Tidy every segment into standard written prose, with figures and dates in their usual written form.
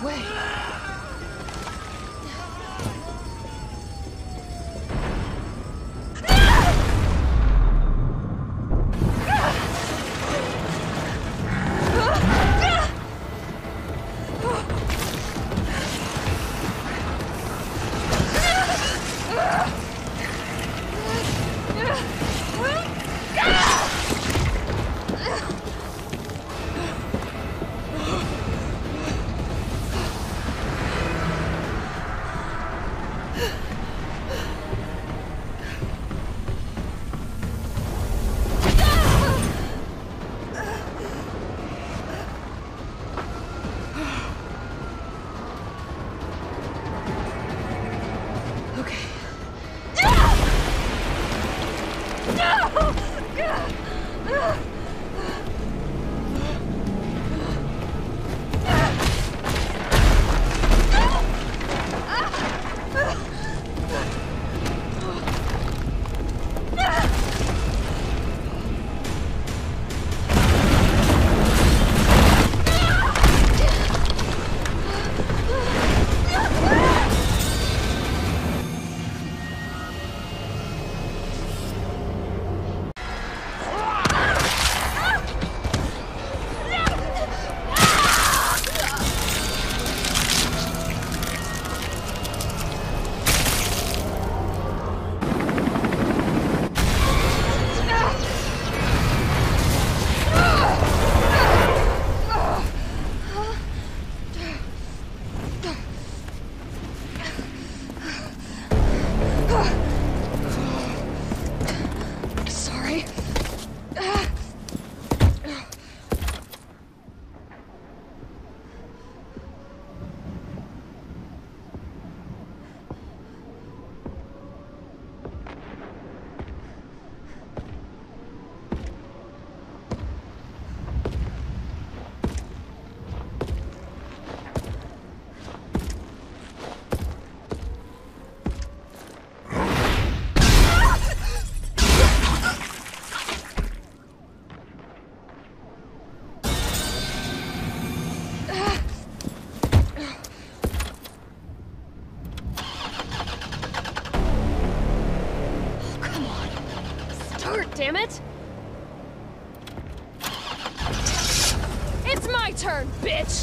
way. Damn it! It's my turn, bitch!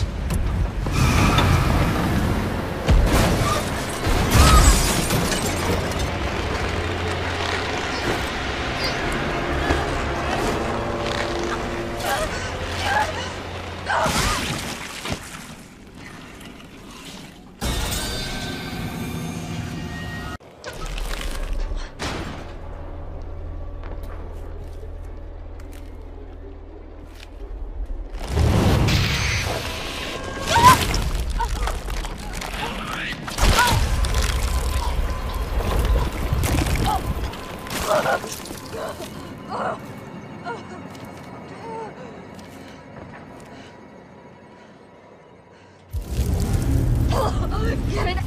Get it!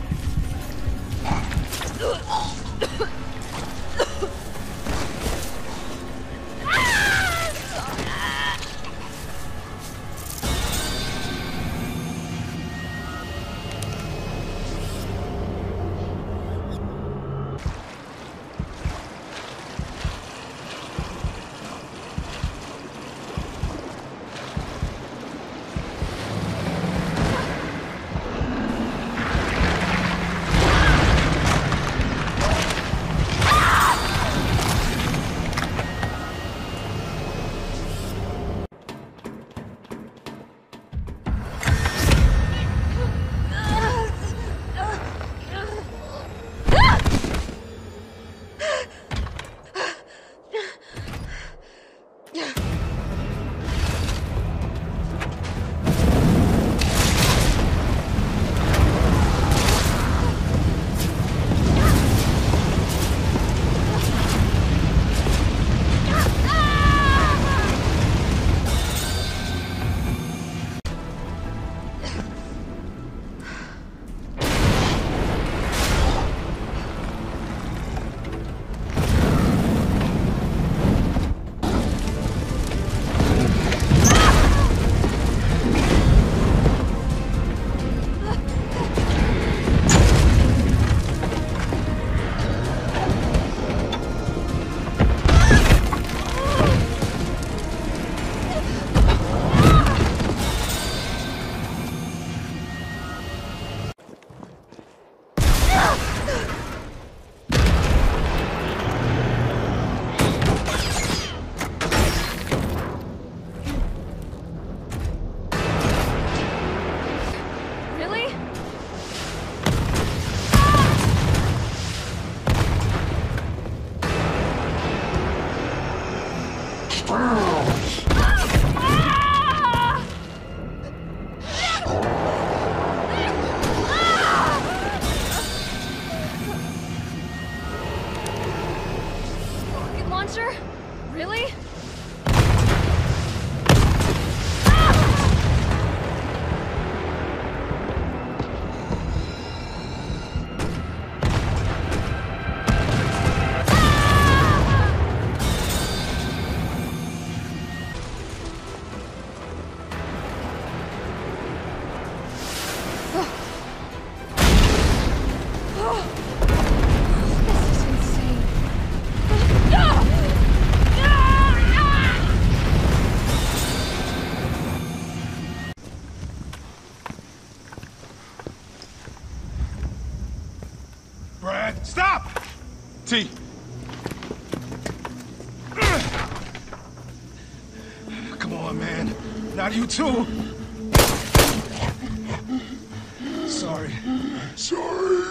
Stop! T. Come on, man. Not you too. Sorry. Sorry.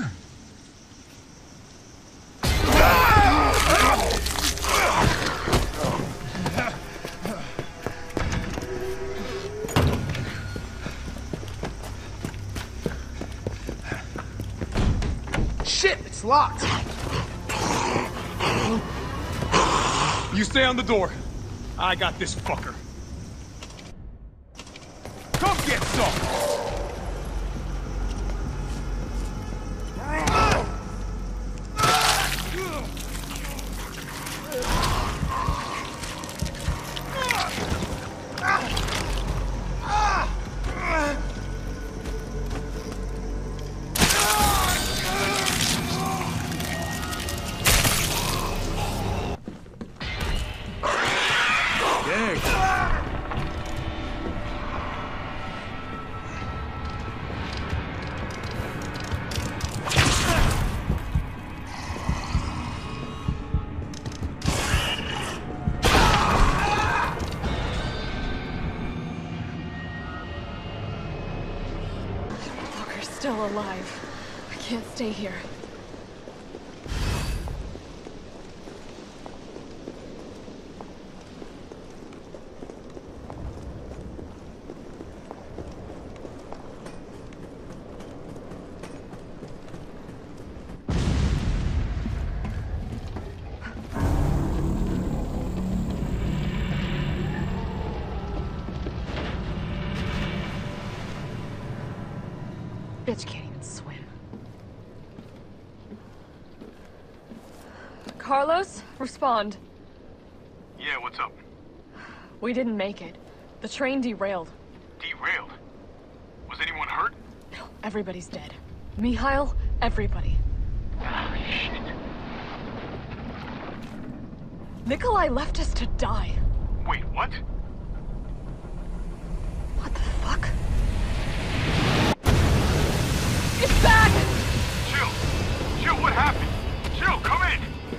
Shit, it's locked. You stay on the door. I got this fucker. Come get some! Still alive. I can't stay here. Bitch can't even swim. Carlos, respond. Yeah, what's up? We didn't make it. The train derailed. Derailed? Was anyone hurt? No, everybody's dead. Mikhail, everybody. Ah, shit. Nikolai left us to die. Wait, what? What the fuck? It's back! Chill. Chill, what happened? Chill, come in!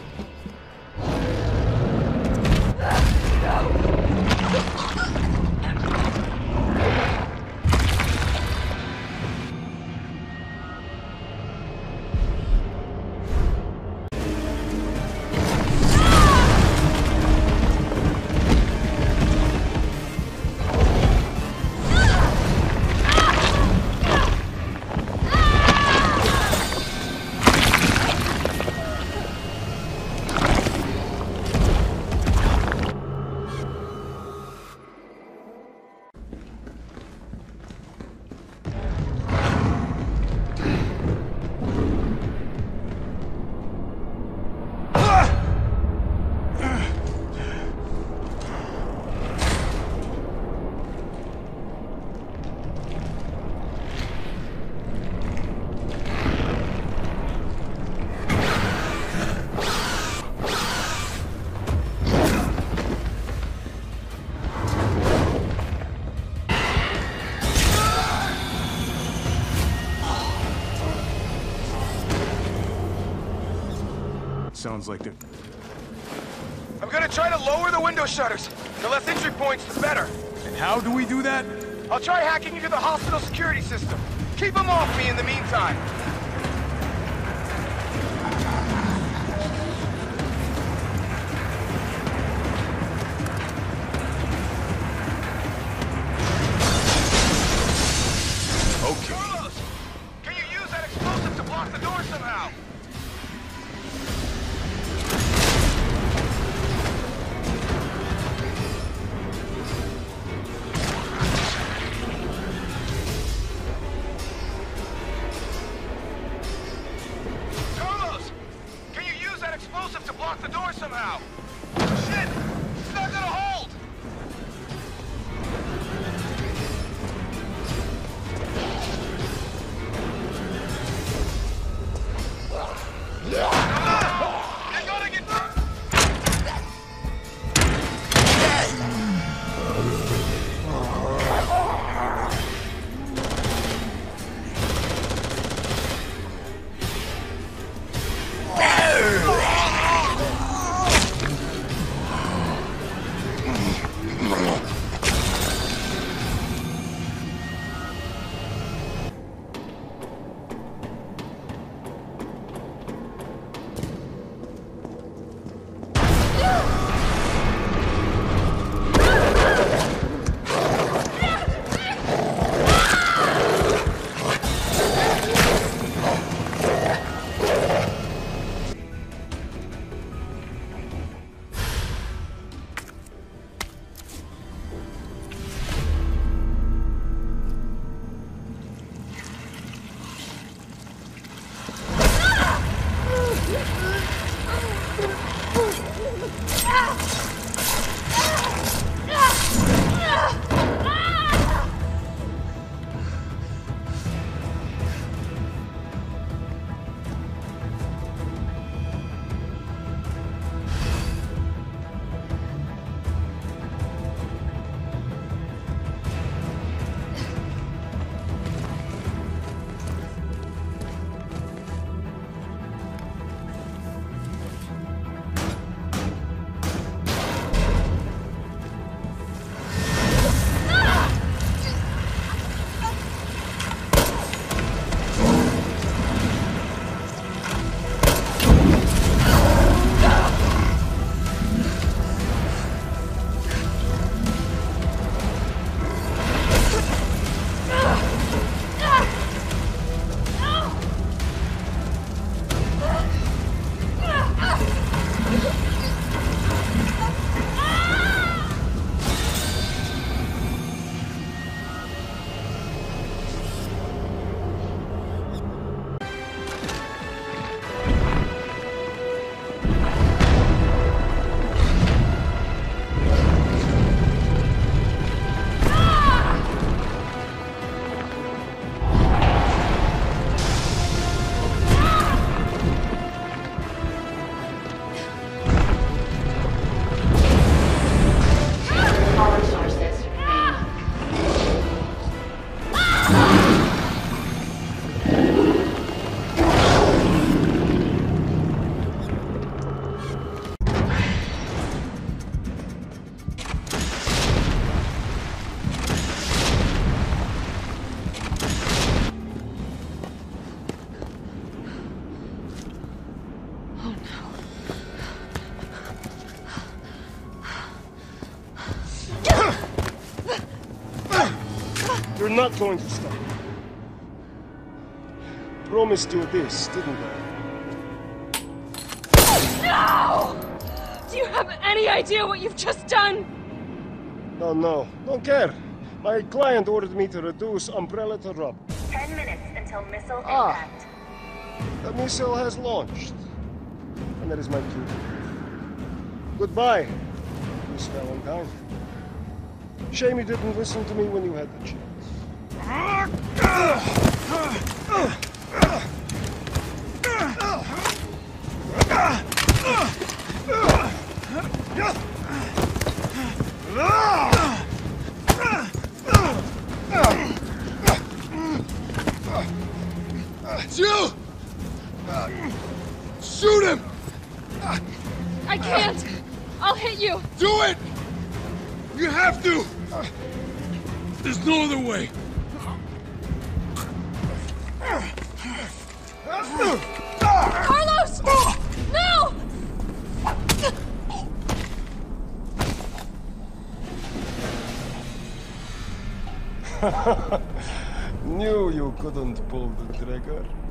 Sounds like they're... I'm gonna try to lower the window shutters. The less entry points, the better. And how do we do that? I'll try hacking into the hospital security system. Keep them off me in the meantime. Okay. Carlos, can you use that explosive to block the door somehow? You're not going to stop. Promised you this, didn't I? No! Do you have any idea what you've just done? No, don't care. My client ordered me to reduce umbrella to rub. 10 minutes until missile impact. The missile has launched. And that is my cue. Goodbye, Miss Valentine. Shame you didn't listen to me when you had the chance. Jill! Shoot him! I can't! I'll hit you! Do it! You have to! There's no other way. Carlos! No! Knew you couldn't pull the trigger.